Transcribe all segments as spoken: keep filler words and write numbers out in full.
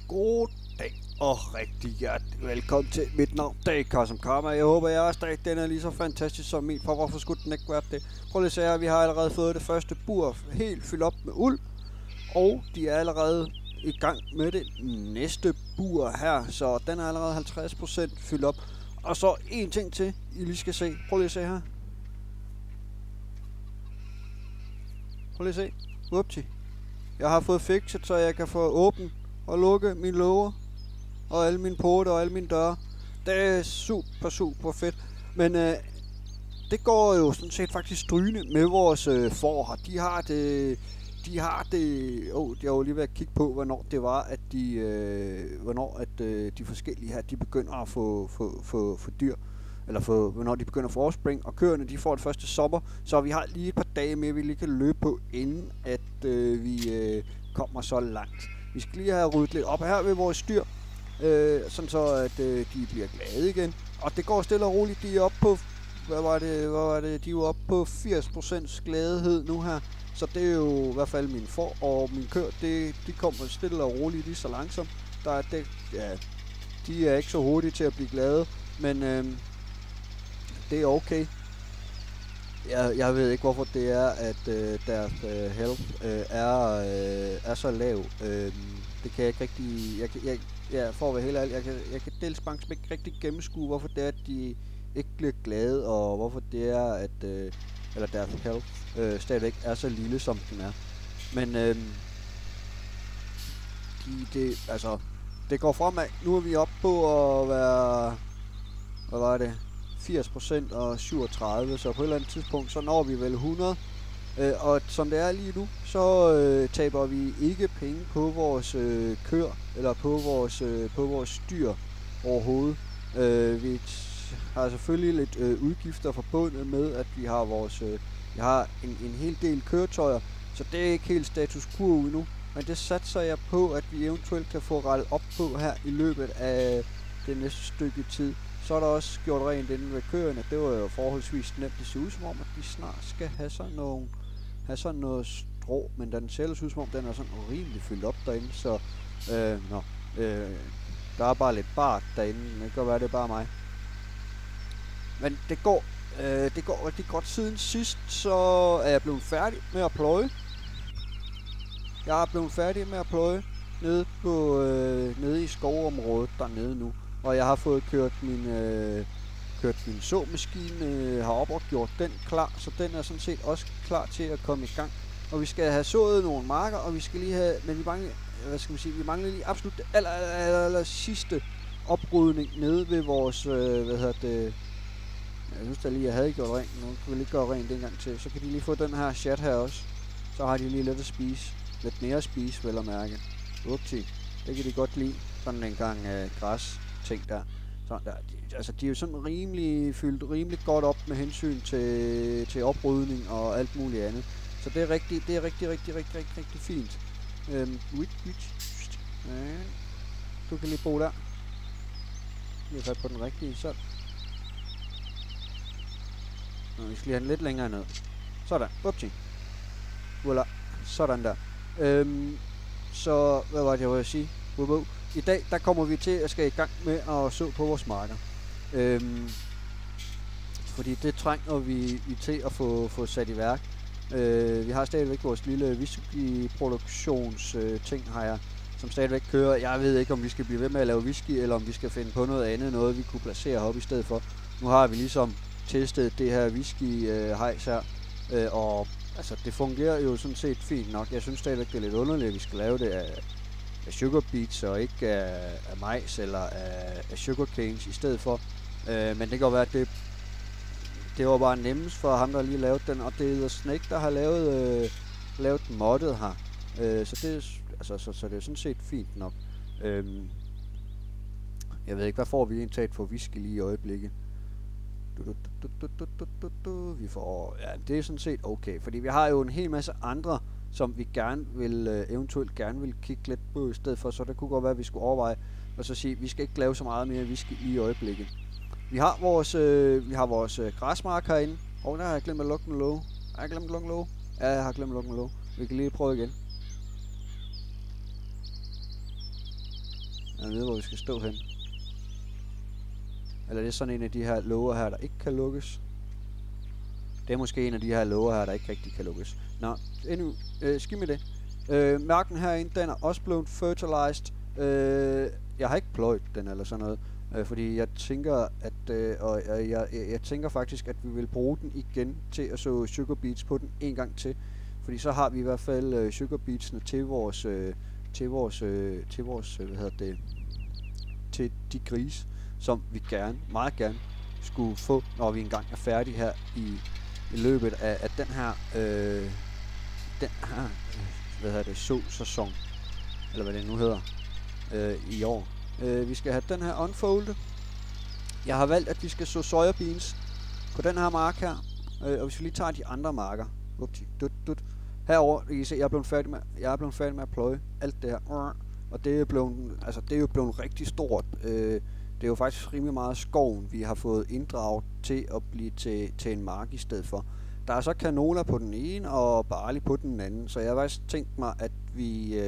God dag og rigtig hjertelig velkommen til. Mit navn det er Kasum Karma. Jeg håber, at jeres dag den er lige så fantastisk som min, for hvorfor skulle den ikke være det? Prøv lige at se her, vi har allerede fået det første bur helt fyldt op med uld, og de er allerede i gang med det næste bur her, så den er allerede halvtreds procent fyldt op. Og så en ting til, I lige skal se. Prøv lige at se her. Prøv lige at se. Upti. Jeg har fået fikset, så jeg kan få åbent og lukke mine låger og alle mine porte og alle mine døre. Det er super, super fedt. Men øh, det går jo sådan set faktisk strygende med vores øh, får her. De har det... De har det... Åh, oh, jeg var lige ved at kigge på, hvornår det var, at de... Øh, hvornår at øh, de forskellige her, de begynder at få, få, få, få dyr. Eller få, hvornår de begynder at få overspring. Og køerne, de får det første sommer. Så vi har lige et par dage med, vi lige kan løbe på, inden at øh, vi øh, kommer så langt. Vi skal lige have ryddet lidt op her ved vores dyr, øh, sådan så at øh, de bliver glade igen. Og det går stille og roligt. De er oppe på, hvad var det, hvad var det? De er oppe på firs procent glædehed nu her. Så det er jo i hvert fald mine får og min køer. Det, de kommer stille og roligt lige så langsomt. Der er det, ja, de er ikke så hurtige til at blive glade, men øh, det er okay. Jeg, jeg ved ikke, hvorfor det er, at øh, deres øh, health øh, er, øh, er så lav. Øh, det kan jeg ikke rigtig... Jeg, jeg, jeg for at være helt ærlig, jeg kan, jeg kan dels banks ikke rigtig gennemskue, hvorfor det er, at de ikke bliver glade, og hvorfor det er, at øh, eller deres health øh, stadigvæk er så lille, som den er. Men øh, de, det, altså, det går fremad. Nu er vi oppe på at være... Hvad var det? firs procent og syvogtredive, så på et eller andet tidspunkt, så når vi vel hundrede. Øh, og som det er lige nu, så øh, taber vi ikke penge på vores øh, køer, eller på vores, øh, på vores dyr overhovedet. Øh, vi har selvfølgelig lidt øh, udgifter forbundet med, at vi har vores, øh, vi har en, en hel del køretøjer, så det er ikke helt status quo endnu. Men det satser jeg på, at vi eventuelt kan få rettet op på her i løbet af det næste stykke tid. Så er der også gjort rent inden ved køerne. Det var jo forholdsvis nemt. Det ser ud som om, at de snart skal have sådan, nogle, have sådan noget strå. Men den ser ud som om, den er sådan rimelig fyldt op derinde. Så øh, nå, øh, der er bare lidt bart derinde. Det kan være, det er bare mig. Men det går, øh, det går rigtig godt siden sidst. Så er jeg blevet færdig med at pløje. Jeg er blevet færdig med at pløje nede, på, øh, nede i skovområdet dernede nu. Og jeg har fået kørt min, øh, kørt min såmaskine øh, herop og gjort den klar, så den er sådan set også klar til at komme i gang. Og vi skal have sået nogle marker, og vi skal lige have, men vi mangler, hvad skal man sige, vi mangler lige absolut det aller, aller, aller sidste oprydning nede ved vores, øh, hvad hedder det, jeg synes da lige, jeg havde gjort rent, nu kan vi lige gøre rent en gang til, så kan de lige få den her chat her også. Så har de lige lidt at spise, lidt mere at spise, vel at mærke. Upti, det kan de godt lide, sådan en gang øh, græs. Ting der. Så der de, altså de er jo sådan rimelig fyldt rimelig godt op med hensyn til til oprydning og alt muligt andet. Så det er rigtig det er rigtig rigtig rigtig rigtig rigtig fint. Øhm, ja. Du kan lige bo der. Vi har fat på den rigtige, så. Nå, vi skal lige have den lidt længere ned. Sådan. Upti. Voilà. Sådan der. Øhm, så hvad var det jeg ville sige? Wow. I dag, der kommer vi til at skal i gang med at så på vores marker. Øhm, fordi det trænger vi, vi til at få, få sat i værk. Øh, vi har stadigvæk vores lille whisky-produktions øh, ting her, som stadigvæk kører. Jeg ved ikke, om vi skal blive ved med at lave whisky, eller om vi skal finde på noget andet, noget vi kunne placere heroppe i stedet for. Nu har vi ligesom testet det her whisky-hejs her, øh, og altså, det fungerer jo sådan set fint nok. Jeg synes stadigvæk, det er lidt underligt, at vi skal lave det af af sugar beets og ikke af, af majs eller af, af sugar canes i stedet for. Øh, men det kan være, at det, det var bare nemmest for ham, der lige lavede den, og det er Snake, der har lavet, øh, lavet moddet her. Øh, så, det, altså, så, så det er sådan set fint nok. Øh, jeg ved ikke, hvad får vi egentlig for whisky lige i øjeblikket? Du, du, du, du, du, du, du, du. Vi får, ja, det er sådan set okay, fordi vi har jo en hel masse andre, som vi gerne vil, øh, eventuelt gerne vil kigge lidt på i stedet for, så det kunne godt være, at vi skulle overveje, og så sige, at vi skal ikke lave så meget mere whisky i øjeblikket. Vi har vores, øh, vi har vores øh, græsmark herinde, og der har jeg glemt at lukke den låge. Har jeg glemt at lukke den låge? Ja, jeg har glemt at lukke den låge. Vi kan lige prøve igen. Jeg ved, hvor vi skal stå hen. Eller det er sådan en af de her låger her, der ikke kan lukkes. Det er måske en af de her låger her, der ikke rigtig kan lukkes. Nå, endnu, øh, skidt med det. Øh, marken herinde, den er også blevet fertilized. Øh, jeg har ikke pløjet den eller sådan noget. Øh, fordi jeg tænker, at øh, og jeg, jeg, jeg tænker faktisk, at vi vil bruge den igen til at så sugar beets på den en gang til. Fordi så har vi i hvert fald øh, sugar beetsene til vores, øh, til vores, øh, til vores, øh, hvad hedder det, til de grise, som vi gerne, meget gerne skulle få, når vi engang er færdige her i, i løbet af, af den her, øh, den her, øh, hvad hedder det, så-sæson, eller hvad det nu hedder, øh, i år. Øh, vi skal have den her unfoldet. Jeg har valgt, at vi skal så sojabeans på den her mark her, øh, og hvis vi lige tager de andre marker, upti, dut, dut. Herover, I kan se, jeg er blevet færdig med, jeg er blevet færdig med at pløje alt det her, og det er blevet, altså det er jo blevet rigtig stort. Øh, det er jo faktisk rimelig meget skoven, vi har fået inddraget til at blive til, til en mark i stedet for. Der er så canola på den ene og barley på den anden, så jeg har faktisk tænkt mig, at vi, øh,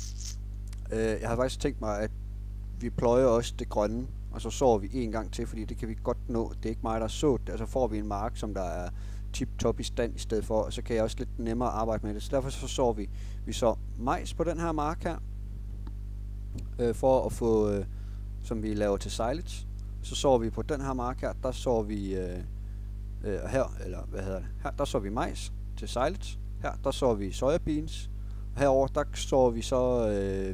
øh, jeg har faktisk tænkt mig, at vi pløjer også det grønne, og så sår vi en gang til, fordi det kan vi godt nå. Det er ikke mig, der så det, og så får vi en mark, som der er tip-top i stand i stedet for, og så kan jeg også lidt nemmere arbejde med det. Så derfor så sår vi, vi så majs på den her mark her, øh, for at få, øh, som vi laver til silage. Så sår vi på den her mark her, der sår vi, øh, øh, her, eller hvad hedder det, her, der sår vi majs til silage. Her, der sår vi sojabeans. Herover der sår vi så, øh,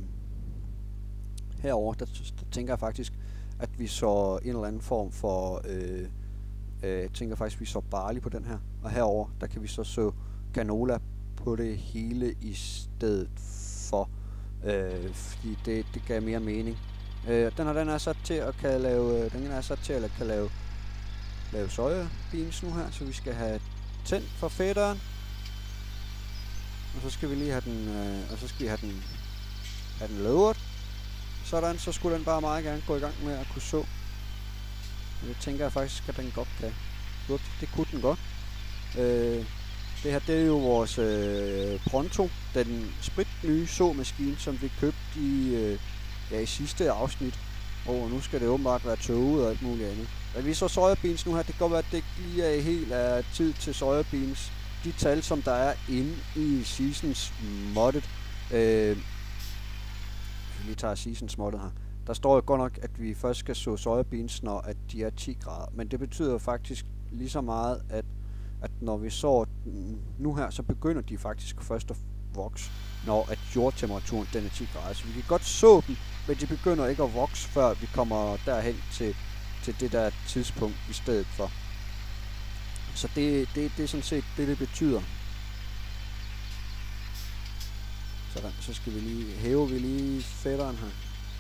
herover der, der tænker jeg faktisk, at vi så en eller anden form for, øh, øh, jeg tænker faktisk, at vi så barley på den her. Og herover der kan vi så så canola på det hele i stedet for, øh, fordi det, det gav mere mening. Øh, den her, den er sat til at kan lave, den er sat til at kan lave, lave sojabeans nu her, så vi skal have tændt for fætteren. Og så skal vi lige have den, øh, og så skal vi have den, have den lowered. Sådan, så skulle den bare meget gerne gå i gang med at kunne så. Og det tænker jeg faktisk, at den godt kan. Det kunne den godt. Øh, det her, det er jo vores øh, Pronto, den spritnye såmaskine, som vi købte i, øh, ja, i sidste afsnit. Og nu skal det åbenbart være tåget og alt muligt andet. Men vi så sojabeans nu her, det kan godt være, at det ikke lige er helt af tid til sojabeans. De tal, som der er inde i Seasons Modded, øh, vi tager Seasons Modded her, der står jo godt nok, at vi først skal så sojabeans, når at de er ti grader. Men det betyder faktisk lige så meget, at, at når vi sår nu her, så begynder de faktisk først at vokse, når at jordtemperaturen den er ti grader. Så vi kan godt så dem, men de begynder ikke at vokse, før vi kommer derhen til, til det der tidspunkt i stedet for. Så det, det, det er sådan set det, det betyder. Sådan, så skal vi lige hæve vi lige fætteren her.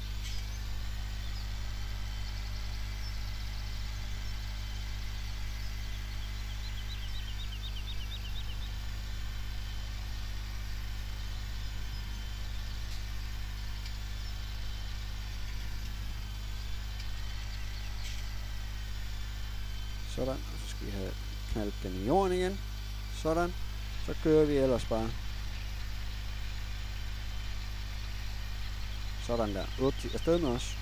Sådan, og så skal vi have knaldet den i jorden igen. Sådan, så kører vi ellers bare. Sådan der. Upti, afsted med os.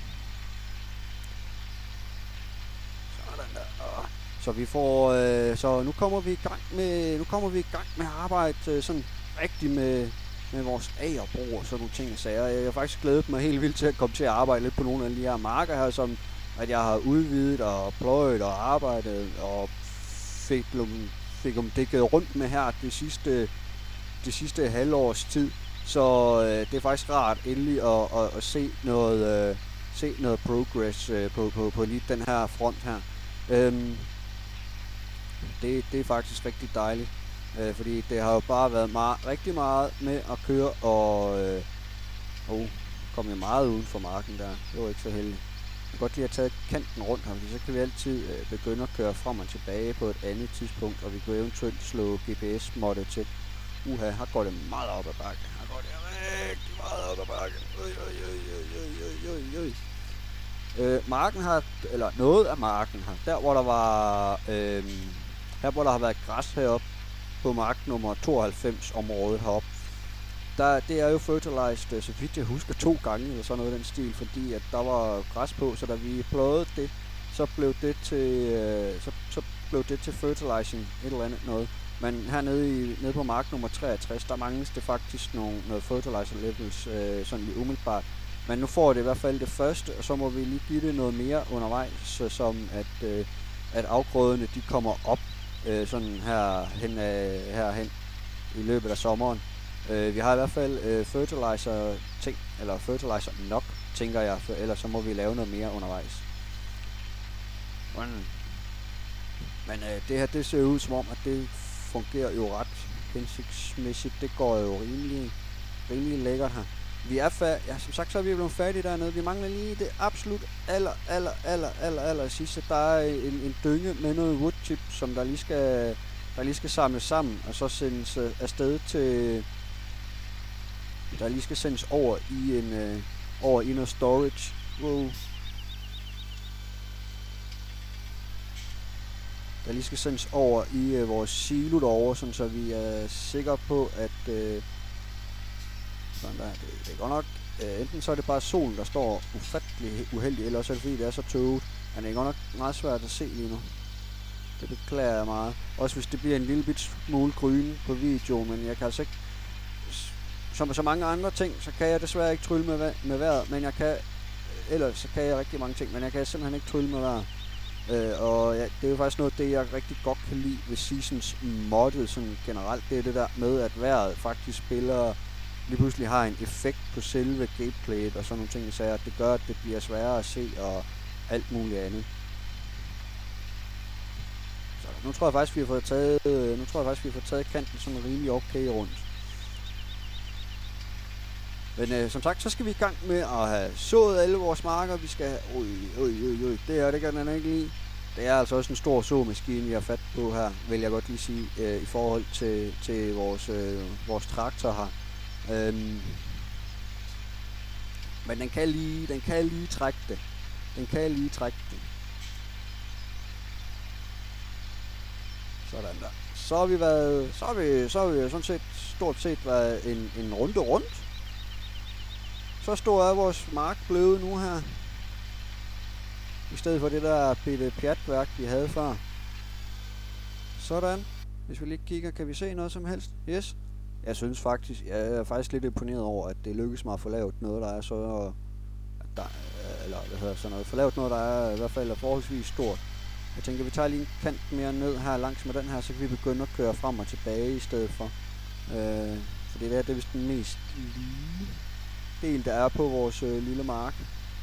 Sådan der. Åh. Så vi får, øh, så nu kommer vi i gang med, nu kommer vi i gang med at arbejde øh, sådan rigtig med, med vores agerbrug og sådan nogle ting og sager. Jeg har faktisk glædet mig helt vildt til at komme til at arbejde lidt på nogle af de her marker her, som at jeg har udvidet og pløjet og arbejdet og fik dem, fik dem dækket rundt med her det sidste, det sidste halvårs tid. Så øh, det er faktisk rart endelig at, at, at se noget, øh, se noget progress øh, på, på, på lige den her front her. Øhm, det, det er faktisk rigtig dejligt, øh, fordi det har jo bare været meget, rigtig meget med at køre og øh, oh, kom jeg meget uden for marken der. Det var ikke så heldigt. Jeg kan godt lige have taget kanten rundt her, fordi så kan vi altid øh, begynde at køre frem og tilbage på et andet tidspunkt, og vi kan eventuelt slå G P S-moddet til. Uha, her går det meget op ad bakken. Her går det rigtig meget op ad bakken. Øj, øj, øj, øj, øj, øj, øj. Øh, marken har, eller noget af marken her, der hvor der var, øh, her hvor der har været græs heroppe på mark nummer tooghalvfems området heroppe, der der, det er jo fertilized, så vidt jeg husker, to gange eller sådan noget i den stil, fordi at der var græs på, så da vi pløjede det, så blev det til, øh, så, så blev det til fertilizing et eller andet noget. Men hernede i, nede på mark nummer treogtres, der mangles det faktisk nogle, noget fertilizer levels, øh, sådan lige umiddelbart. Men nu får det i hvert fald det første, og så må vi lige give det noget mere undervejs, så som at, øh, at afgrøderne de kommer op øh, sådan her hen, øh, herhen i løbet af sommeren. Øh, vi har i hvert fald øh, fertilizer ting, eller fertilizer nok, tænker jeg, for ellers så må vi lave noget mere undervejs. Men øh, det her, det ser ud som om, at det fungerer jo ret hensigtsmæssigt. Det går jo rimelig, rimelig lækkert her. Vi er færdige, ja, som sagt, så er vi blevet færdige dernede. Vi mangler lige det absolut aller, aller, aller, aller, aller sidste. Der er en, en dynge med noget woodchip, som der lige skal, der lige skal samles sammen, og så sendes øh, afsted til, der lige skal sendes over i en, øh, over i noget storage. Wow. Der lige skal sendes over i øh, vores silo derovre, sådan så vi er sikre på, at øh, sådan der, det, det er godt nok, øh, enten så er det bare solen, der står ufattelig uheldig, eller også er det fordi, det er så tøvet. Men det er godt nok meget svært at se lige nu. Det beklager jeg meget. Også hvis det bliver en lille bit smule grøn på videoen, men jeg kan altså ikke, som så mange andre ting, så kan jeg desværre ikke trylle med, med vejret, men jeg kan, ellers så kan jeg rigtig mange ting, men jeg kan simpelthen ikke trylle med vejret. Øh, og ja, det er jo faktisk noget det jeg rigtig godt kan lide ved Seasons moddet sådan generelt. Det er det der med at vejret faktisk spiller, lige pludselig har en effekt på selve gameplayet og sådan nogle ting, så det gør at det bliver sværere at se og alt muligt andet. Så nu tror jeg faktisk vi har fået taget, nu tror jeg faktisk vi har fået taget kanten sådan rimelig okay rundt. Men øh, som sagt, så skal vi i gang med at have sået alle vores marker. Vi skal have, oj, oj, oj, oj, det er det kan den ikke lide. Det er altså også en stor såmaskine, vi har fat på her, vil jeg godt lige sige, øh, i forhold til, til vores, øh, vores traktor her. Øhm, men den kan lige, den kan lige trække det. Den kan lige trække det. Sådan der. Så har vi været, så har vi, så har vi sådan set stort set været en, en runde rundt. Så stor er vores mark blevet nu her. I stedet for det der bitte pjatværk, vi havde før. Sådan. Hvis vi lige kigger, kan vi se noget som helst? Yes. Jeg synes faktisk, jeg er faktisk lidt imponeret over, at det lykkes mig at få lavet noget, der er så... At der, eller hvad hedder sådan noget. Få lavet noget, der er i hvert fald er forholdsvis stort. Jeg tænker, vi tager lige en kant mere ned her langs med den her, så kan vi begynde at køre frem og tilbage i stedet for. Øh, for det der, det er vist den mest lige del, der er på vores øh, lille mark.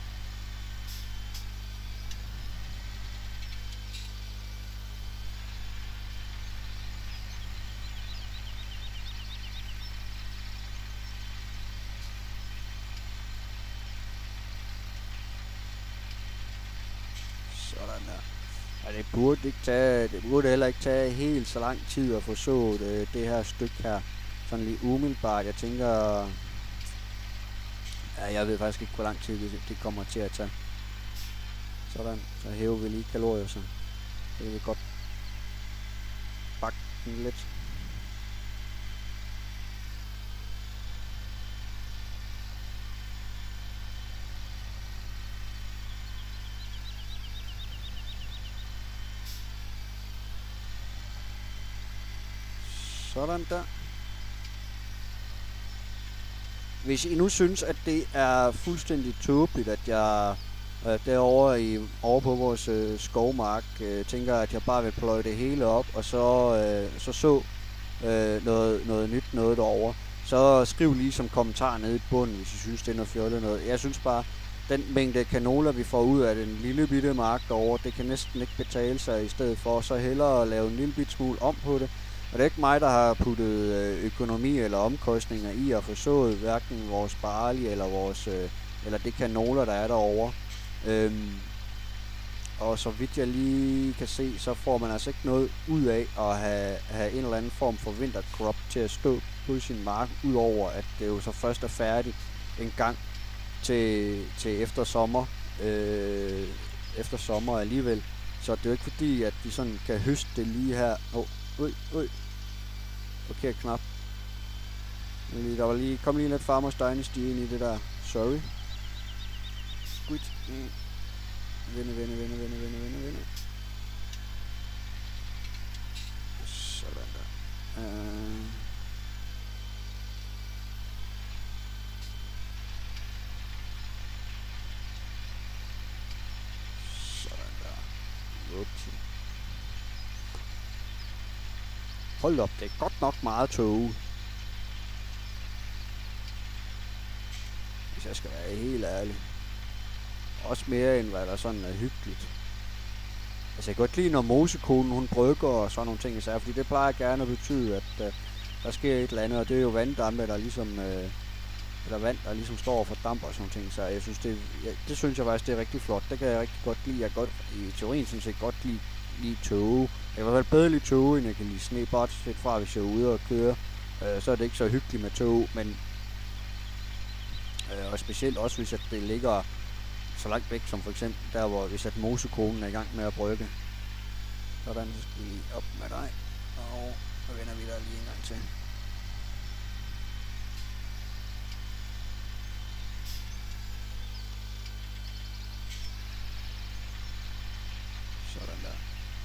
Sådan der. Ja, det burde ikke tage, det burde heller ikke tage helt så lang tid at få sået øh, det her stykke her. Sådan lige umiddelbart. Jeg tænker... Ja, jeg ved faktisk ikke, hvor lang tid det kommer til at tage. Sådan, så hæver vi lige kalorier, så det kan vi godt bakke den lidt. Sådan der. Hvis I nu synes, at det er fuldstændig tåbeligt, at jeg øh, derovre i, over på vores øh, skovmark øh, tænker, at jeg bare vil pløje det hele op, og så øh, så, så øh, noget, noget nyt noget derovre, så skriv lige som kommentar nede i bunden, hvis I synes, det er noget fjollet noget. Jeg synes bare, den mængde kanoler, vi får ud af den lille bitte mark derovre, det kan næsten ikke betale sig i stedet for, så hellere lave en lille bit smule om på det. Og det er ikke mig, der har puttet økonomi eller omkostninger i at få sået hverken vores barley eller vores øh, eller det kanoler, der er derovre. Øhm, og så vidt jeg lige kan se, så får man altså ikke noget ud af at have, have en eller anden form for vintercrop til at stå på sin mark, udover at det jo så først er færdigt en gang til, til efter sommer, øh, efter sommer alligevel. Så det er jo ikke fordi, at de sådan kan høste det lige her. Åh, oh, ui, ui. Forkert knap. Der var lige, kom lige lidt Farmers Dynasty ind i det der. Sorry. Squid. Mm. Vinde, vinde, vinde, vinde, vinde, vinde, vinde. Sådan der. Uh. Sådan der. Upsi. Hold op, det er godt nok meget tog. Hvis jeg skal være helt ærlig. Også mere end hvad der sådan er hyggeligt. Altså jeg kan godt lide, når mosekonen hun brygger og sådan nogle ting i sig, fordi det plejer gerne at betyde, at uh, der sker et eller andet, og det er jo vanddampe, der ligesom, uh, eller vand, der ligesom står for damp og sådan nogle ting, så jeg synes, det, ja, det synes jeg faktisk, det er rigtig flot. Det kan jeg rigtig godt lide. Jeg godt, i teorien synes jeg godt lide, lide tåge. Jeg kan i hvert fald bedre lide tåge, end jeg kan lide sne, bare set fra, hvis jeg er ude og køre. Uh, så er det ikke så hyggeligt med tåge, men uh, og specielt også, hvis at det ligger så langt væk, som for eksempel der, hvor hvis at mosekonen er i gang med at brygge. Sådan, så skal vi lige op med dig. Og så vender vi der lige en gang til. Sådan der.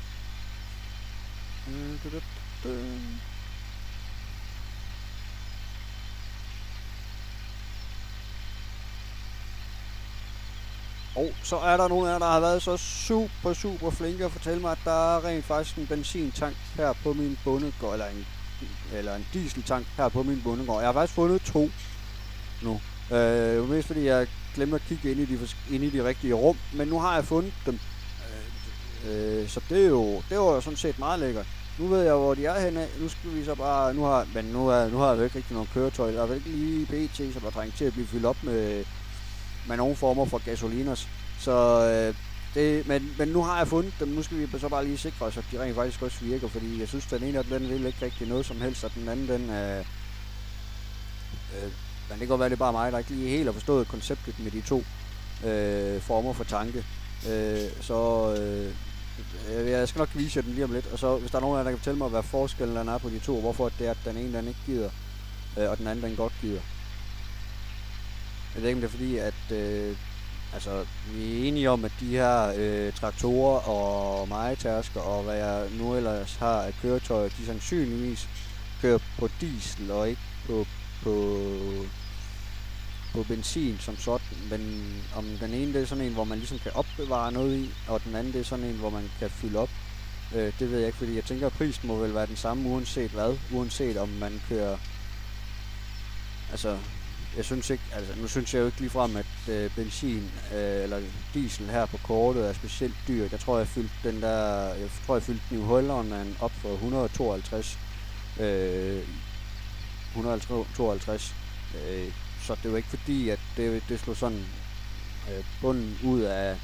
Og så er der nogle af jer, der har været så super, super flinke at fortælle mig, at der er rent faktisk en benzintank her på min bondegård, eller en, eller en dieseltank her på min bondegård. Jeg har faktisk fundet to nu. Øh, jo mest fordi jeg glemte at kigge ind i, de, ind i de rigtige rum, men nu har jeg fundet dem. Øh, øh, så det er jo det var jo sådan set meget lækkert. Nu ved jeg, hvor de er henne. Nu skal vi så bare, nu har, men nu, er, nu har jeg jo ikke rigtig nogen køretøj. Der er vel ikke lige B T, som er trængt til at blive fyldt op med med nogle former for gasolinos. Så øh, det, men, men nu har jeg fundet dem. Nu skal vi så bare lige sikre os, at de rent faktisk også virker, fordi jeg synes, at den ene af dem, den vil ikke rigtig noget som helst, og den anden, den øh, øh, men det kan godt være, det er bare mig, der ikke lige helt har forstået konceptet med de to øh, former for tanke. Øh, så øh, jeg skal nok vise jer den lige om lidt, og så hvis der er nogen af jer, der kan fortælle mig, hvad forskellen er på de to, og hvorfor det er, at den ene, den ikke gider, øh, og den anden, den godt gider. Jeg ved ikke, om det er fordi, at øh, altså, vi er enige om, at de her øh, traktorer og mejetærsker og hvad jeg nu ellers har af køretøjer, de sandsynligvis kører på diesel og ikke på, på, på benzin som sådan. Men om den ene det er sådan en, hvor man ligesom kan opbevare noget i, og den anden det er sådan en, hvor man kan fylde op, øh, det ved jeg ikke, fordi jeg tænker, at prisen må vel være den samme uanset hvad, uanset om man kører, altså jeg synes ikke, altså nu synes jeg jo ikke ligefrem, at øh, benzin øh, eller diesel her på kortet er specielt dyrt. Jeg tror, jeg fyldte den der, jeg tror, jeg fyldte New Holland op for et hundrede og tooghalvtreds. Øh, et hundrede og tooghalvtreds. Øh, så det er jo ikke fordi, at det, det slår sådan øh, bunden ud af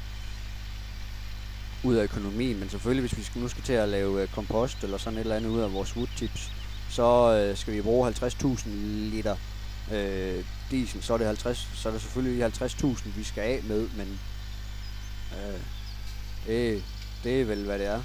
ud af økonomien, men selvfølgelig, hvis vi skal, nu skal til at lave øh, kompost eller sådan et eller andet ud af vores woodchips, så øh, skal vi bruge halvtreds tusind liter Øh, diesel, så er det halvtreds, så er det selvfølgelig halvtreds tusind, vi skal af med, men øh, det, det er vel, hvad det er.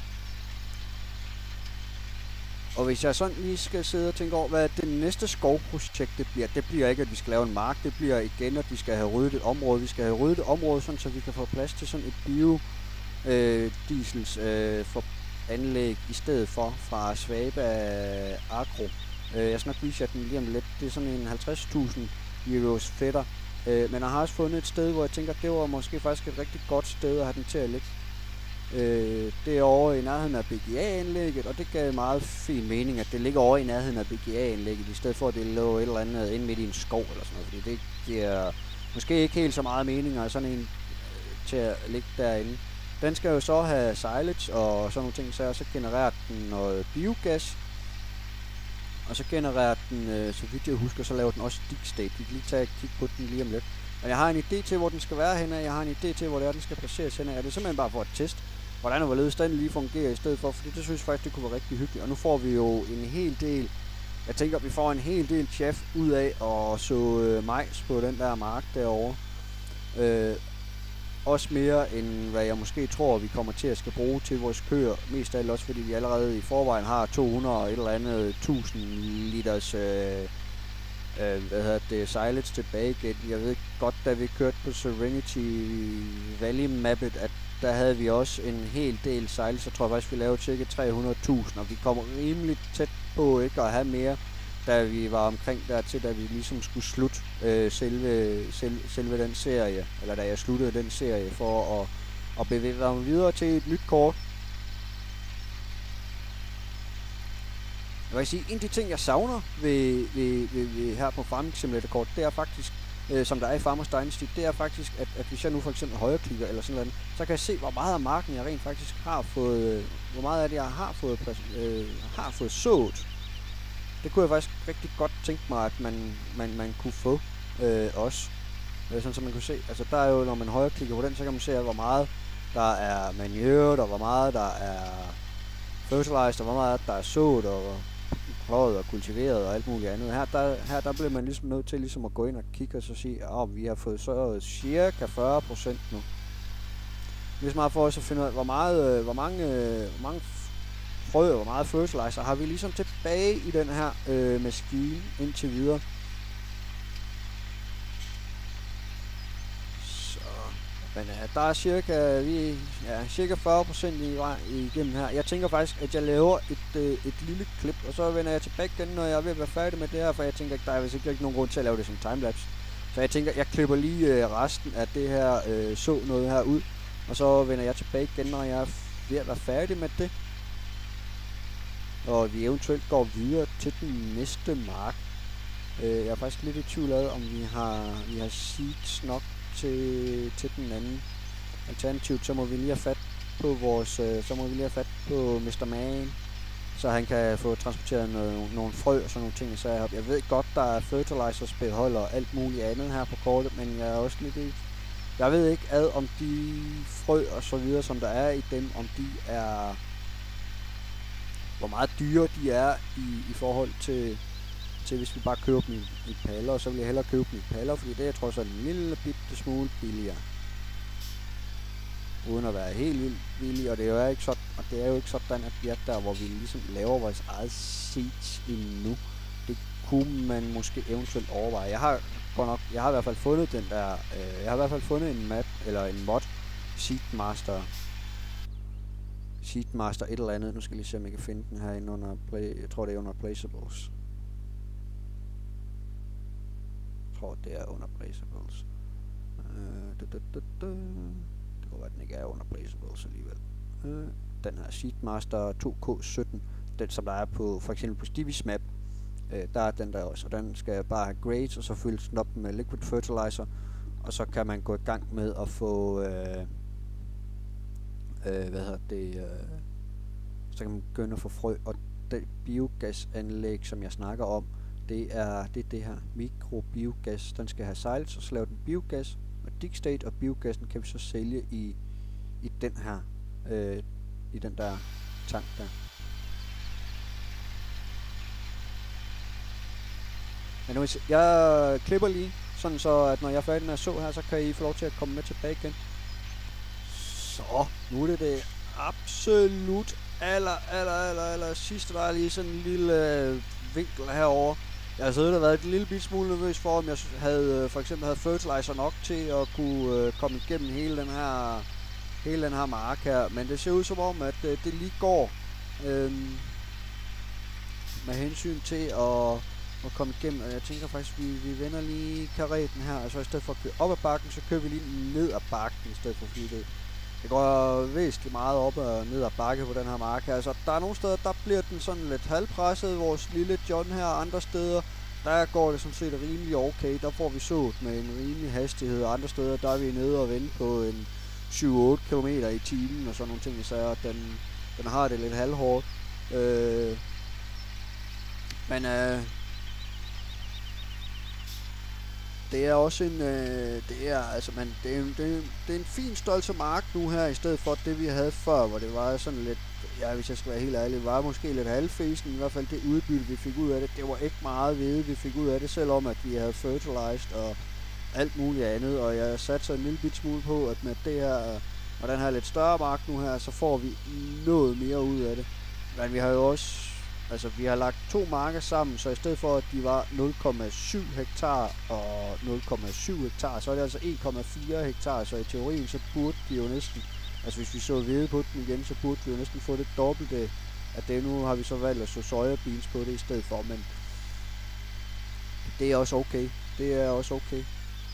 Og hvis jeg sådan lige skal sidde og tænke over, hvad det næste skovprojekt det bliver, det bliver ikke, at vi skal lave en mark, det bliver igen, at vi skal have ryddet et område. Vi skal have ryddet et område, sådan, så vi kan få plads til sådan et bio øh, diesels øh, for anlæg i stedet for fra Svaba Agro. Jeg skal nok vise jer den lige om lidt. Det er sådan en halvtreds tusind euros fætter. Øh, men jeg har også fundet et sted, hvor jeg tænker, at det var måske faktisk et rigtig godt sted at have den til at ligge. Øh, det er over i nærheden af B G A-anlægget, og det gav meget fin mening, at det ligger over i nærheden af B G A-anlægget, i stedet for at det lå et eller andet inde midt i en skov eller sådan noget. Fordi det giver måske ikke helt så meget mening at sådan en øh, til at ligge derinde. Den skal jo så have silage og sådan nogle ting, så, så genererer den noget biogas. Og så genererer den, øh, så vidt jeg husker, så laver den også stick state. Vi kan lige tage og kigge på den lige om lidt. Men jeg har en idé til, hvor den skal være henne. Jeg har en idé til, hvor det er, den skal placeres henne. Er det simpelthen bare for at teste, hvordan og hvorledes den lige fungerer i stedet for. Fordi det synes jeg faktisk, det kunne være rigtig hyggeligt. Og nu får vi jo en hel del, jeg tænker, at vi får en hel del chef ud af at så øh, majs på den der mark derovre. Øh, Også mere end hvad jeg måske tror, vi kommer til at skal bruge til vores køer. Mest af alt også, fordi vi allerede i forvejen har to hundrede og et eller andet tusind liters øh, øh, hvad hedder det, silage tilbage igen. Jeg ved godt, da vi kørte på Serenity Valley mappet, at der havde vi også en hel del silage. Jeg tror faktisk, vi lavede cirka tre hundrede tusind, og vi kommer rimelig tæt på ikke at have mere, da vi var omkring dertil, da vi ligesom skulle slutte øh, selve, selve, selve den serie, eller da jeg sluttede den serie for at, at bevæge mig videre til et nyt kort. Jeg vil sige, en af de ting, jeg savner ved, ved, ved, ved her på Farming Simulator-kort, det er faktisk, øh, som der er i Farmers Dynasty, det er faktisk, at, at hvis jeg nu for eksempel højreklikker eller sådan noget, så kan jeg se, hvor meget af marken jeg rent faktisk har fået, øh, hvor meget af det, jeg har fået, øh, har fået sået. Det kunne jeg faktisk rigtig godt tænke mig, at man, man, man kunne få øh, også. Øh, sådan så man kunne se, altså der er jo, når man højreklikker på den, så kan man se, hvor meget der er manure, og hvor meget der er fertilized, og hvor meget der er sået, og pløjet og kultiveret og alt muligt andet. Her der, her der bliver man ligesom nødt til ligesom at gå ind og kigge og så sige, at oh, vi har fået så cirka fyrre procent nu. Hvis man får også at finde ud af, hvor, meget, hvor mange, hvor mange frø, hvor meget fertilizer har vi ligesom tilbage i den her øh, maskine indtil videre. Men ja, der er cirka, vi, ja, cirka fyrre procent i vej igennem her. Jeg tænker faktisk, at jeg laver et, øh, et lille klip, og så vender jeg tilbage igen, når jeg er ved at være færdig med det her, for jeg tænker, at der er vist ikke nogen grund til at lave det som timelapse. Så jeg tænker, at jeg klipper lige øh, resten af det her øh, så noget her ud, og så vender jeg tilbage igen, når jeg er ved at være færdig med det. Og vi eventuelt går videre til den næste mark. Øh, jeg er faktisk lidt i tvivl af, om vi har, vi har seeds nok til, til den anden. Alternativt, så må vi lige have fat på vores, øh, så må vi lige have fat på mister Man, så han kan få transporteret noget, nogle frø og sådan nogle ting. Så jeg, jeg ved godt, der er fertilizers beholder og alt muligt andet her på kortet, men jeg er også lidt i, jeg ved ikke ad om de frø og så videre, som der er i dem, om de er, hvor meget dyre de er i, i forhold til til hvis vi bare køber dem i, i paller, og så vil jeg hellere købe dem i paller, fordi det er trods alt en lille bitte smule billigere. Uden at være helt vildt billig, og det er jo ikke sådan, og det er jo ikke sådan, at vi er der, hvor vi ligesom laver vores eget seeds endnu. Det kunne man måske eventuelt overveje. Jeg har godt nok, jeg har i hvert fald fundet den der, øh, jeg har i hvert fald fundet en map, eller en mod, Seedmaster, Seedmaster et eller andet. Nu skal jeg lige se, om jeg kan finde den her inde under, play, jeg tror det er under Placeables. Jeg tror, det er under Placeables. Uh, da, da, da, da. Det kunne være, den ikke er under Placeables alligevel. Uh, den her Seedmaster to K sytten, den som der er på, for eksempel på Stevie's map, uh, der er den der også, og den skal bare have grades, og så fyldes den op med liquid fertilizer, og så kan man gå i gang med at få, uh, uh, hvad hedder det, uh, så kan man begynde at få frø, og det biogasanlæg, som jeg snakker om, det er det, er det her mikrobiogas. Den skal have silage, og så laver den biogas og digstate, og biogassen kan vi så sælge i, i den her, øh, i den der tank der. Men nu, jeg klipper lige, sådan så at når jeg er færdig med at så her, så kan I få lov til at komme med tilbage igen. Så, nu er det det absolut aller, aller, aller, aller sidste, der er lige sådan en lille øh, vinkel herover. Jeg har siddet og været et lille bit smule nervøs for, om jeg havde, for eksempel havde fertilizer nok til at kunne øh, komme igennem hele den her hele den her mark her, men det ser ud som om, at øh, det lige går øh, med hensyn til at, at komme igennem, og jeg tænker faktisk, vi, vi vender lige kareten her, altså i stedet for at køre op ad bakken, så kører vi lige ned ad bakken, i stedet for, fordi det, det går væsentligt meget op og ned ad bakke på den her mark her. Altså, der er nogle steder, der bliver den sådan lidt halvpresset, vores lille John her, andre steder, der går det sådan set rimelig okay. Der får vi sået med en rimelig hastighed, og andre steder, der er vi nede og vende på en syv otte kilometer i timen og sådan nogle ting, så den, den har det lidt halvhårdt. Øh, men øh, det er også en, øh, det er altså, man, det er, det, er, det er en fin størrelse mark nu her, i stedet for det vi havde før, hvor det var sådan lidt, ja, hvis jeg skal være helt ærlig, var måske lidt halvfæsen, i hvert fald det udbytte vi fik ud af det, det var ikke meget ved, vi fik ud af det, selvom at vi havde fertilized og alt muligt andet, og jeg satte så en lille bit smule på, at med det her, og den her lidt større mark nu her, så får vi noget mere ud af det. Men vi har jo også Altså, vi har lagt to marker sammen, så i stedet for, at de var nul komma syv hektar og nul komma syv hektar, så er det altså en komma fire hektar, så i teorien, så burde de jo næsten, altså hvis vi så hvede på den igen, så burde vi jo næsten få det dobbelte af det. Nu har vi så valgt at så sojabeans på det i stedet for, men det er også okay. Det er også okay.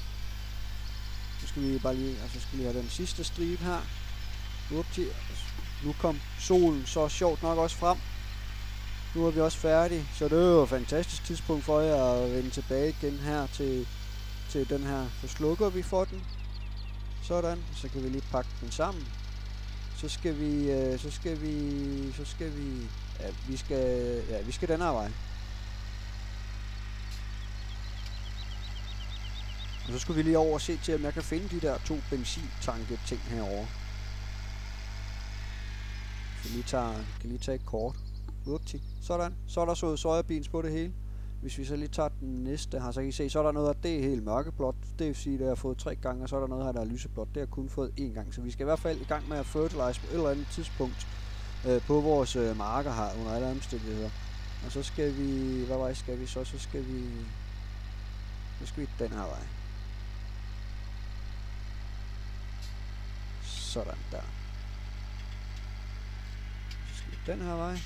Nu skal vi bare lige, altså skal vi have den sidste stribe her. Upti. Nu kom solen så sjovt nok også frem. Nu er vi også færdige, så det er jo et fantastisk tidspunkt for jer at vende tilbage igen her til, til den her. Så slukker vi for den. Sådan, så kan vi lige pakke den sammen. Så skal vi, øh, så skal vi, så skal vi, ja, vi skal, ja, vi skal den her vej. Og så skulle vi lige over og se til, om jeg kan finde de der to benzintanke ting herovre. Så lige tager, kan lige tage et kort. Upti. Sådan. Så er der så sojabeans på det hele. Hvis vi så lige tager den næste her, så kan I se, så er der noget af det helt mørkeblåt. Det vil sige, at jeg har fået tre gange, og så er der noget her, der er lyseblåt. Det har jeg kun fået én gang. Så vi skal i hvert fald i gang med at fertilize på et eller andet tidspunkt øh, på vores øh, marker her under alle omstændigheder. Og så skal vi, hvad vej skal vi så? Så skal vi, så skal vi den her vej. Sådan der. Så skal vi den her vej.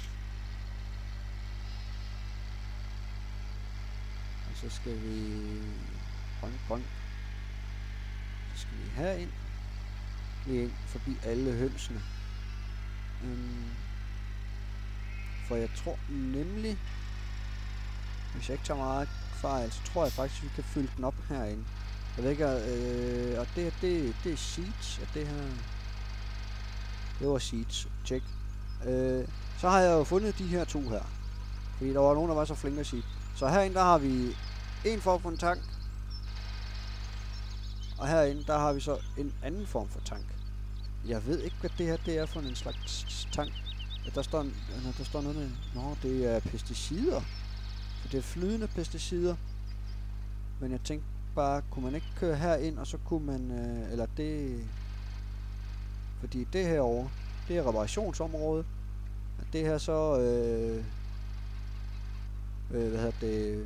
Så skal vi grøn, grøn. Så skal vi herind. Lige ind forbi alle hønsene. Um, for jeg tror nemlig, hvis jeg ikke tager meget fejl, så tror jeg faktisk, at vi kan fylde den op herinde. Jeg ved ikke, øh, og det her, det, det er seeds, og det her, det var seeds. Check. Øh, så har jeg jo fundet de her to her. Fordi der var nogen, der var så flinke at sige. Så herinde, der har vi en form for en tank. Og herinde, der har vi så en anden form for tank. Jeg ved ikke, hvad det her det er for en slags tank. Der står, der står noget med, nå, det er pesticider. Så det er flydende pesticider. Men jeg tænkte bare, kunne man ikke køre herind, og så kunne man, øh, eller det, fordi det herovre, det er reparationsområdet. Og det her så, øh, øh, hvad hedder det,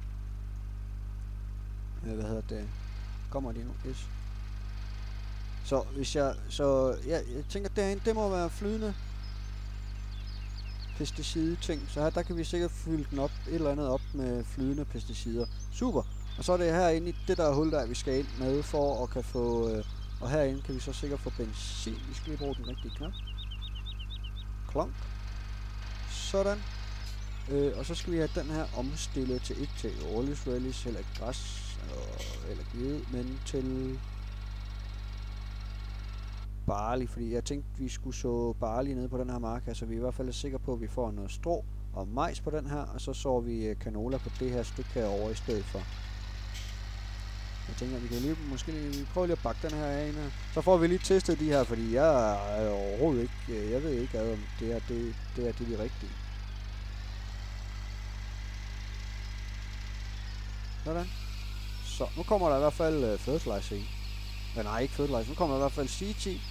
øh, hvad hedder det, kommer de nu, yes. Så hvis jeg, så, ja, jeg tænker derinde, det må være flydende pesticide ting, så her, der kan vi sikkert fylde den op, et eller andet op med flydende pesticider. Super! Og så er det herinde i det der hul der, vi skal ind med for at kan få, øh, og herinde kan vi så sikkert få benzin. Vi skal lige bruge den rigtige knap. Klonk. Sådan. Øh, og så skal vi have den her omstillet til ikke til årligt rallies, eller græs, øh, eller hvede, men til barley, fordi jeg tænkte, vi skulle så barley nede på den her mark, så vi er i hvert fald er sikre på, at vi får noget strå og majs på den her, og så så vi canola på det her stykke herovre i stedet for. Jeg tænker, at vi kan lige, måske lige prøve lige at bakke den her af ind her. Så får vi lige testet de her, fordi jeg er overhovedet ikke, jeg ved ikke, om det er det, det er det de rigtige. Sådan. Så, nu kommer der i hvert fald uh, fertilizer i. Men nej, ikke fertilizer. Nu kommer der i hvert fald seeds i.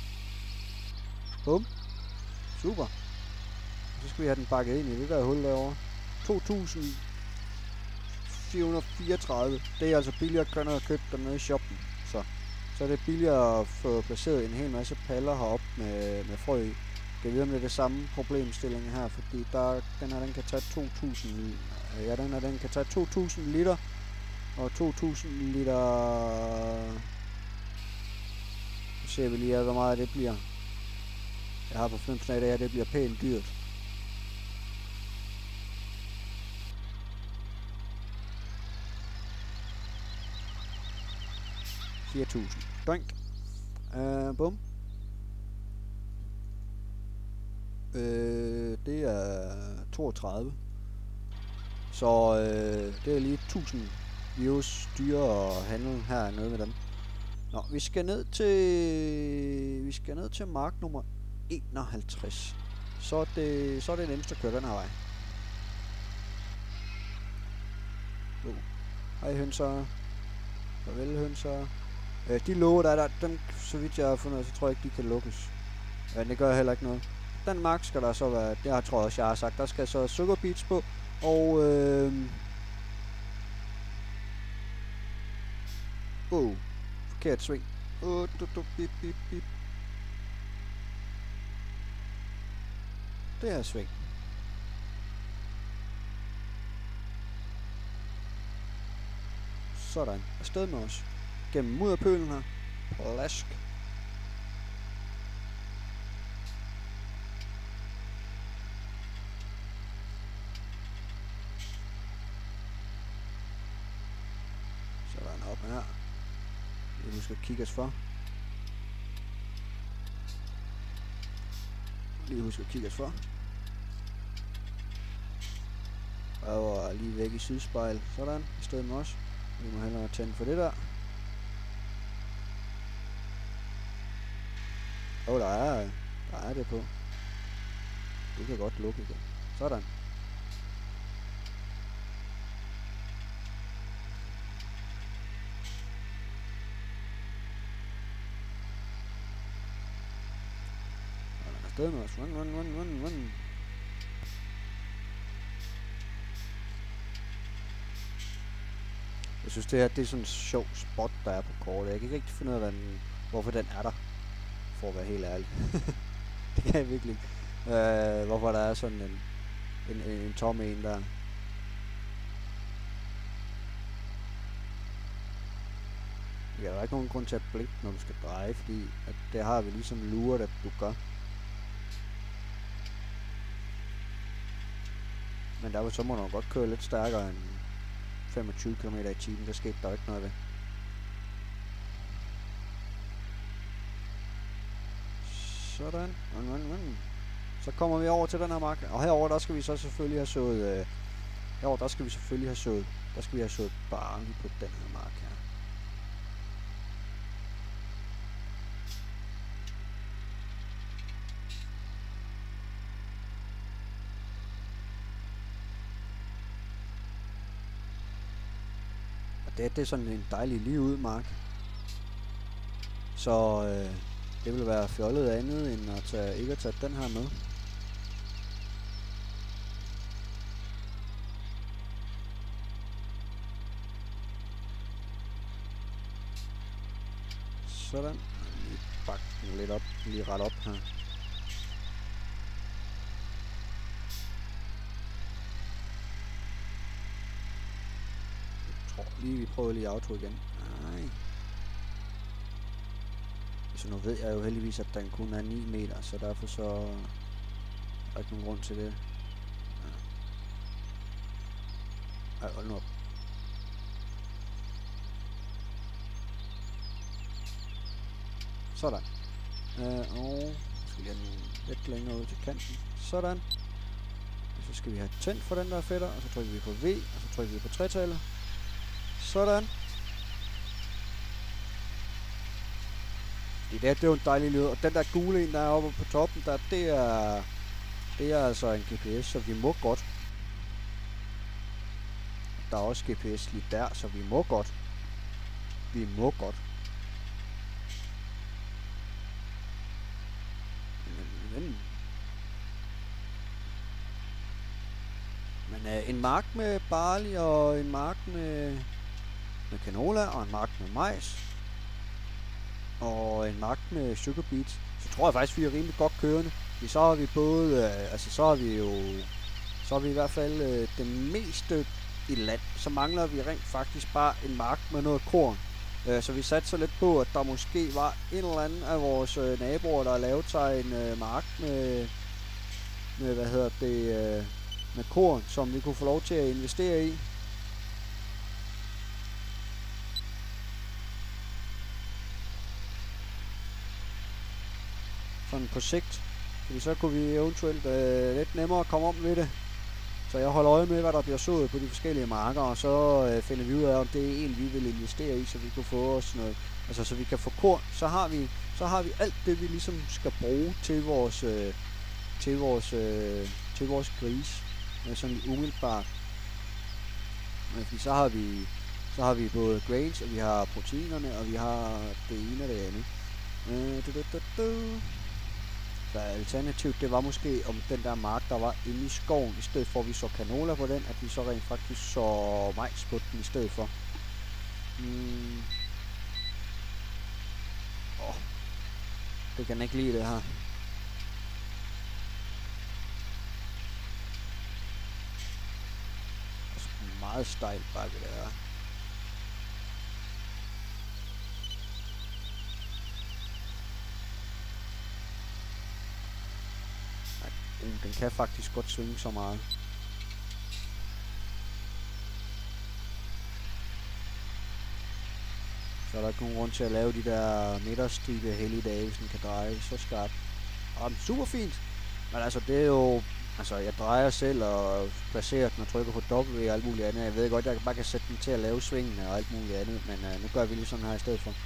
Bum. Super. Så skal vi have den bakket ind i det der hul derovre. to tusind fire hundrede og fireogtredive. Det er altså billigere at køre ned og købe dem nede i shoppen. Så, så er det billigere at få placeret en hel masse paller heroppe med, med frø i. Jeg ved om det er det samme problemstilling her, fordi der, den her den kan tage to tusind. Ja, den her den kan tage to tusind liter. Og to tusind liter. Nu ser vi lige, hvor meget det bliver. Jeg har på fornemmelsen af, at det bliver pænt dyrt. fire tusind. Drink. Uh, bum. Uh, det er toogtredive. Så uh, det er lige tusind views dyre at handle hernede med dem. Nå, vi skal ned til vi skal ned til mark nummer enoghalvtreds. Så er det så er det nemmest at køre den her vej. Oh. Hej hønser. Farvel hønser. Øh, de låger der, der, dem så vidt jeg har fundet, så tror jeg ikke de kan lukkes. Ja, det gør heller ikke noget. den mark skal der så være, det har tror jeg også, jeg har sagt, der skal så sugar beets på, og øh, oh, forkert sving. Oh, du, du, bip, bip, bip. Det her sving. Sådan. Afsted med os. Gennem mudderpølen her. Plask. Sådan op her. Vi skal kigge os for. Lige husk at kigge os for. Og lige væk i sydspejl. Sådan. I stedet med os. Vi må hellere tænde for det der. Åh, oh, der er, der er det på. Det kan godt lukke igen. Sådan. Afsted med os. Run, run, run, run, run. Jeg synes det her, det er sådan en sjov spot, der er på kortet. Jeg kan ikke rigtig finde ud af, den, hvorfor den er der. For at være helt ærlig. Det kan jeg virkelig ikke. Øh, hvorfor der er sådan en, en, en, en tom en der. Ja, der er ikke nogen grund til at blinke, når du skal dreje, fordi at det har vi ligesom luret, at du gør. Men der var så må du godt køre lidt stærkere end femogtyve kilometer i timen. Der skete der ikke noget ved. Sådan. Run, run, run. Så kommer vi over til den her mark. Og herover der skal vi så selvfølgelig have sået... Øh, herover der skal vi selvfølgelig have sået... Der skal vi have sået barley på den her mark her. Det, det er sådan en dejlig lige ud mark. Så øh, det vil være fjollet andet end at tage, ikke at tage den her med. Sådan. Lige bakke den lidt op, lige ret op her. Lige vi prøver lige auto igen. Nej. Så nu ved jeg jo heldigvis, at den kun er ni meter, så derfor så er der ikke nogen grund til det. Ej, hold nu op. Sådan. Øh, og skal vi have den lidt længere ud til kanten. Sådan. Og så skal vi have tændt for den der fætter, og så trykker vi på V, og så trykker vi på tretallet. Sådan. Det der, det er jo en dejlig lyd. Og den der gule en, der er oppe på toppen, der, det er, det er altså en G P S, så vi må godt. Der er også G P S lige der, så vi må godt. Vi må godt. Men, men, men øh, en mark med barley og en mark med... med canola og en mark med majs og en mark med sugar beets, så tror jeg faktisk vi er rimelig godt kørende. Fordi så har vi både, øh, altså så har vi jo, så har vi i hvert fald øh, det meste i land. Så mangler vi rent faktisk bare en mark med noget korn. Øh, så vi satte så lidt på, at der måske var en eller anden af vores øh, naboer, der har lavet sig en øh, mark med, med, hvad hedder det, øh, med korn, som vi kunne få lov til at investere i. Sådan på sigt, fordi så kunne vi eventuelt øh, lidt nemmere komme om ved det. Så jeg holder øje med, hvad der bliver sået på de forskellige marker, og så øh, finder vi ud af, om det er en, vi vil investere i, så vi kan få os noget, altså så vi kan få korn. Så har vi, så har vi alt det, vi ligesom skal bruge til vores, øh, til vores, øh, til vores gris, øh, sådan umiddelbart. Øh, fordi så har vi, så har vi både grains, og vi har proteinerne, og vi har det ene og det andet. Øh, du, du, du, du. Så alternativt, det var måske om den der mark, der var inde i skoven, i stedet for at vi så canola på den, at vi så rent faktisk så majs på den i stedet for. Hmm. Oh. Det kan jeg ikke lide, det her. Meget stejl bakke, det er. Den kan faktisk godt svinge så meget. Så er der ikke nogen grund til at lave de der midterstribe helligdage, hvis den kan dreje så skarpt. Og super fint. Men altså, det er jo... Altså, jeg drejer selv og placerer den og trykker på W og alt muligt andet. Jeg ved godt, at jeg bare kan sætte den til at lave svingene og alt muligt andet. Men uh, nu gør vi lige sådan her i stedet for.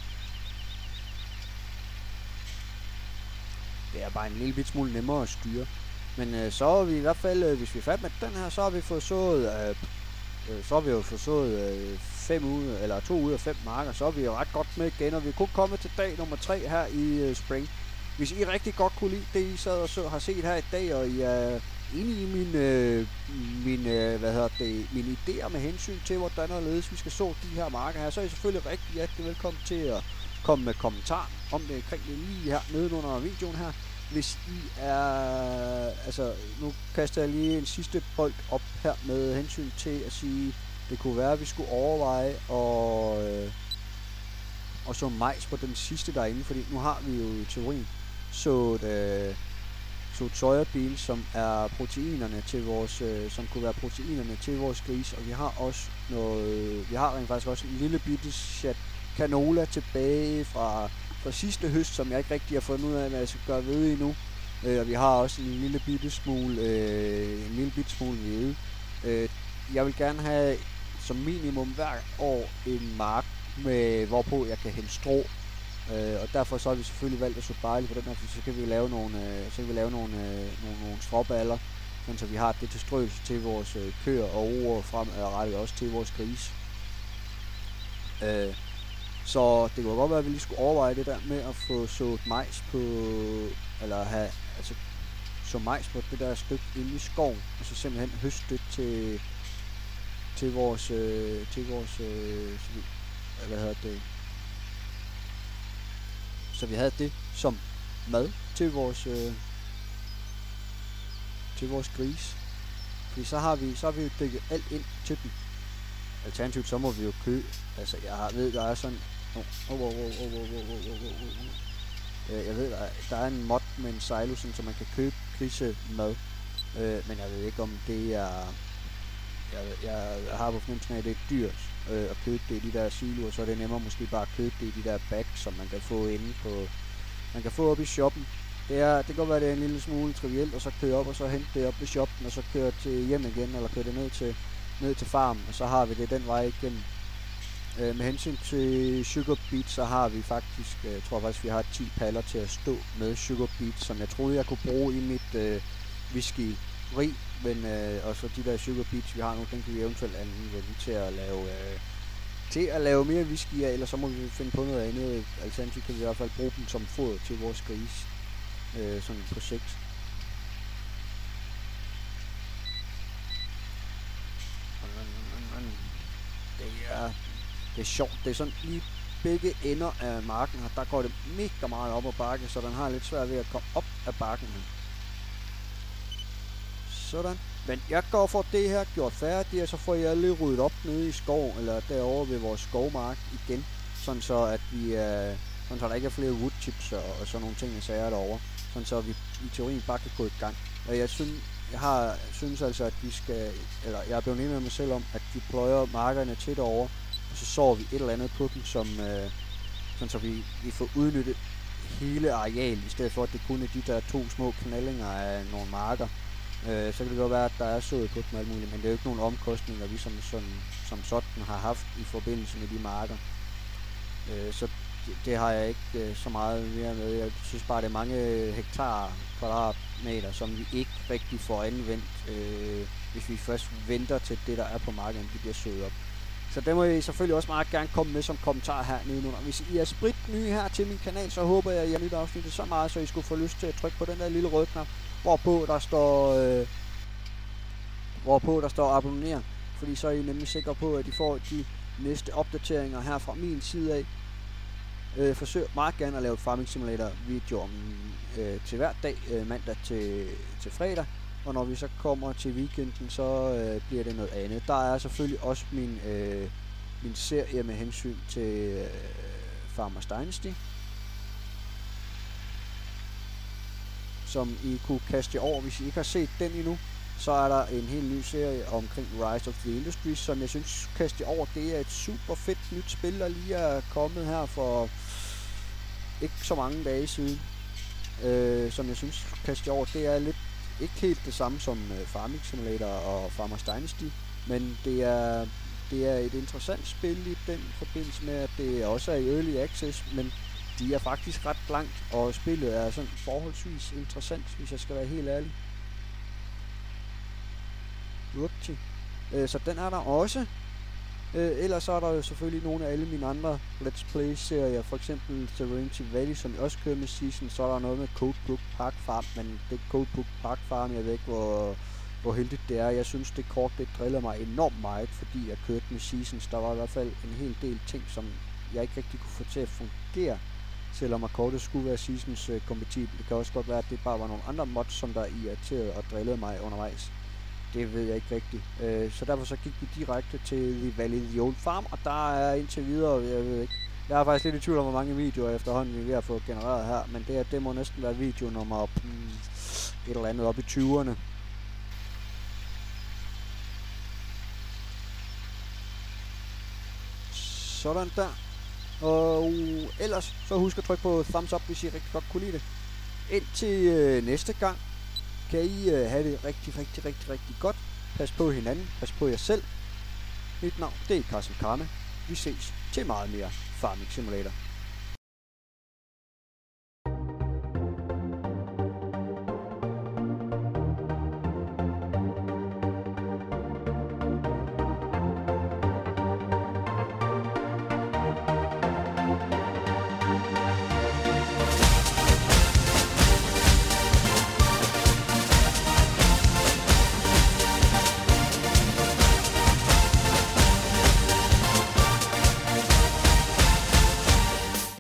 Det er bare en lille bit smule nemmere at styre. Men øh, så er vi i hvert fald, øh, hvis vi er fat med den her, så har vi fået sået, øh, øh, så har vi jo fået sået øh, fem ude, eller to ud af fem marker, så er vi jo ret godt med igen, og vi er kun kommet til dag nummer tre her i øh, spring. Hvis I rigtig godt kunne lide det, I sad og så har set her i dag, og I er enige i mine, øh, mine, øh, hvad hedder det, mine idéer med hensyn til, hvordan og ledes vi skal så de her marker her, så er I selvfølgelig rigtig hjertelig velkommen til at komme med kommentarer om det omkring det lige her nede under videoen her. Hvis I er... Altså, nu kaster jeg lige en sidste bold op her med hensyn til at sige, det kunne være, at vi skulle overveje og, øh, og så majs på den sidste derinde, fordi nu har vi jo i teorien sået øh, så sojabean, som er proteinerne til vores, øh, som kunne være proteinerne til vores gris, og vi har også noget, vi har rent faktisk også en lille bitte chat canola tilbage fra, fra sidste høst, som jeg ikke rigtig har fundet ud af, hvad jeg skal gøre ved endnu. Øh, og vi har også en lille bitte smule, øh, en lille bitte smule hvede. Øh, jeg vil gerne have som minimum hver år en mark, med, hvorpå jeg kan hente strå. Øh, og derfor så har vi selvfølgelig valgt at så bare på den her, så kan vi lave nogle, øh, så kan vi lave nogle, øh, nogle, nogle stråballer, så vi har det til strøelse til vores øh, køer og over fremadrettet også til vores grise. Øh, så det kunne godt være, at vi lige skulle overveje det der med at få sået majs på, eller have, altså så majs på det der stykke inde i skoven, og så simpelthen høste det til, til vores, øh, til vores, øh, så vi, hvad hedder det, så vi havde det som mad til vores, øh, til vores gris. Fordi så har vi, så har vi jo dækket alt ind til dem. Alternativt så må vi jo købe, altså jeg har, ved, der er sådan, oh, oh, oh, oh, oh, oh, oh, oh, oh, oh. Jeg ved, der er, der er en mod med en silo, sådan, så man kan købe grisemad, øh, men jeg ved ikke om det er, jeg, jeg, jeg har på fornemmelsen af, at det er dyrt øh, at købe det i de der siloer, så er det nemmere måske bare at købe det i de der bags, som man kan få inde på, man kan få op i shoppen. Det, er, det kan godt være, at det er en lille smule trivielt, og så køre op og så hente det op i shoppen, og så køre til hjem igen, eller køre det ned til, ned til farmen, og så har vi det den vej igennem. Øh, med hensyn til sugar beet, så har vi faktisk, jeg øh, tror faktisk, vi har ti paller til at stå med sugar beet, som jeg troede, jeg kunne bruge i mit øh, whisky-rig, men øh, og så de der sugar beets, vi har nu, den kan vi eventuelt anvende til at lave, øh, til at lave mere whisky af, eller så må vi finde på noget andet. Alternativt kan vi i hvert fald bruge dem som foder til vores gris, øh, sådan på sigt. Det er, det er sjovt. Det er sådan lige begge ender af marken her, der går det mega meget op ad bakke, så den har lidt svært ved at komme op ad bakken her. Sådan. Men jeg går for det her gjort færdigt, og så får jeg lige ryddet op nede i skov, eller derovre ved vores skovmark igen, sådan så at vi, øh, sådan så der ikke er flere woodchips og, og sådan nogle ting, der sager derovre, sådan så vi i teorien bare kan gå i gang. Og jeg synes, jeg har, synes altså, at vi skal, eller jeg er blevet enig med mig selv om, at vi pløjer markerne til derovre, og så sår vi et eller andet på dem, som, øh, sådan så vi, vi får udnyttet hele arealet, i stedet for at det kun er de der to små knallinger af nogle marker. Øh, så kan det godt være, at der er sået på dem alt muligt, men det er jo ikke nogen omkostninger, vi som, som, som sådan har haft i forbindelse med de marker. Øh, så det, det har jeg ikke øh, så meget mere med. Jeg synes bare, det er mange hektar kvadratmeter, som vi ikke rigtig får anvendt, øh, hvis vi først venter til det, der er på marken, de bliver sået op. Så det må I selvfølgelig også meget gerne komme med som kommentar her nedenunder. Hvis I er sprit nye her til min kanal, så håber jeg, at I har nyt afsnittet så meget, så I skulle få lyst til at trykke på den der lille røde knap, hvorpå der står, øh, hvorpå der står abonner. Fordi så er I nemlig sikre på, at I får de næste opdateringer her fra min side af. Øh, forsøg meget gerne at lave et Farming Simulator video om, øh, til hver dag, øh, mandag til, til fredag. Og når vi så kommer til weekenden, så øh, bliver det noget andet. Der er selvfølgelig også min, øh, min serie med hensyn til øh, Farmers Dynasty, som I kunne kaste jer over, hvis I ikke har set den endnu. Så er der en helt ny serie omkring Rise of the Industries, som jeg synes kaste jer over. Det er et super fedt nyt spil, der lige er kommet her for ikke så mange dage siden. Øh, som jeg synes kaste jer over. Det er lidt ikke helt det samme som uh, Farming Simulator og Farmers Dynasty, men det er, det er et interessant spil i den forbindelse med, at det også er i Early Access, men de er faktisk ret langt, og spillet er sådan forholdsvis interessant, hvis jeg skal være helt ærlig. Uh, så den er der også. Uh, ellers så er der jo selvfølgelig nogle af alle mine andre Let's Play-serier, for eksempel Serenity Valley, som jeg også kører med season. Så er der noget med Codebrook Park Farm, men det er Codebrook Park Farm, jeg ved ikke hvor, hvor heldigt det er. Jeg synes det kort, det driller mig enormt meget, fordi jeg kørte med seasons. Der var i hvert fald en hel del ting, som jeg ikke rigtig kunne få til at fungere, selvom kortet skulle være seasons uh, kompatibel. Det kan også godt være, at det bare var nogle andre mods, som der irriterede og drillede mig undervejs. Det ved jeg ikke rigtigt. Øh, så derfor så gik vi direkte til The Valley The Old Farm, og der er indtil videre, jeg ved ikke, jeg er faktisk lidt i tvivl om, hvor mange videoer efterhånden vi er ved at få genereret her, men det, er, det må næsten være video nummer hmm, et eller andet op i tyverne. Sådan der. Og ellers så husk at trykke på thumbs up, hvis I rigtig godt kunne lide det. Indtil øh, næste gang. Kan I uh, have det rigtig, rigtig, rigtig, rigtig godt. Pas på hinanden. Pas på jer selv. Mit navn, det er Carsten Karma. Vi ses til meget mere Farming Simulator.